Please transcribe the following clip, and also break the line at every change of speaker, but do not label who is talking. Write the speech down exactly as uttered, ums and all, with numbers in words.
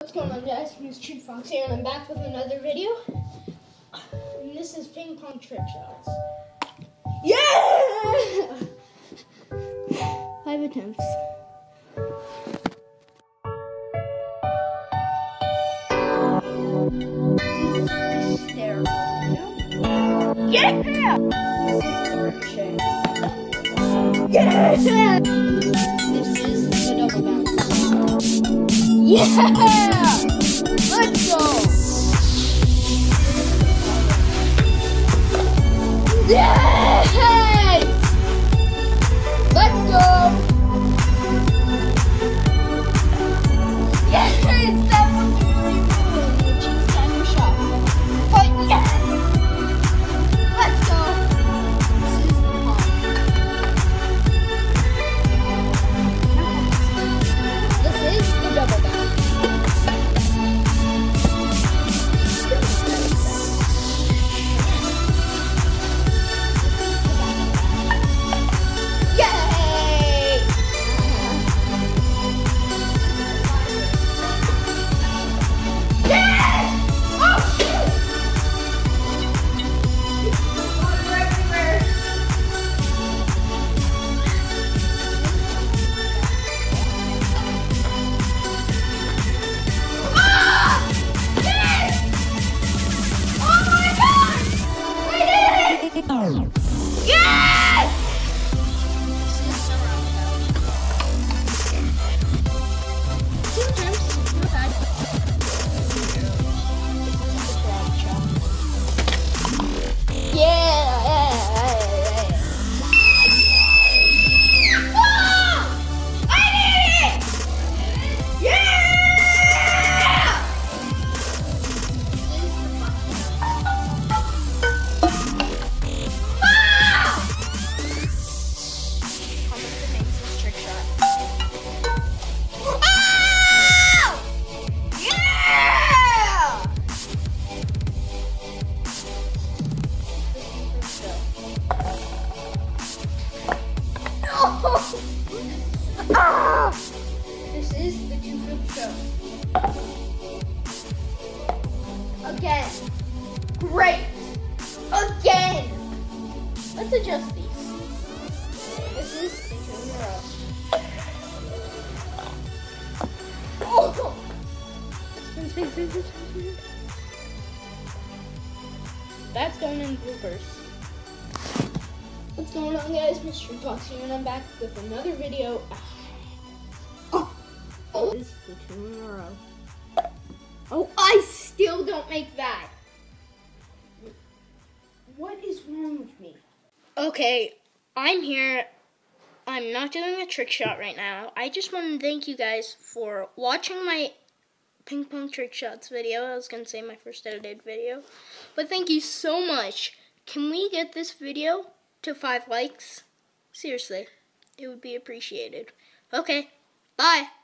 What's going on, guys? MystryFoxy, and I'm back with another video. And this is ping pong trick shots. Yeah! Five attempts. This is terrible. Yeah! Yeah! This is the double bounce. Yeah! Let's go! Yay! Let's go! Yes! That was really cool, which is kind of shot. But yes! Let's go! This is the Pong. This is the double bounce. Yes! Two attempts, not bad. Yeah, yeah, yeah. Oh! I did it! Yeah! Ah! This is the two flip show. Again. Great. Again. Let's adjust these. This is the two in a row. Oh! Spin, spin, spin, spin, spin. That's going in bloopers. What's going on, guys? MystryFoxy, and I'm back with another video. Oh, oh. This is the two in a row. Oh, I still don't make that. What is wrong with me? Okay, I'm here. I'm not doing a trick shot right now. I just want to thank you guys for watching my ping pong trick shots video. I was going to say my first edited video. But thank you so much. Can we get this video to five likes? Seriously, it would be appreciated. Okay, bye.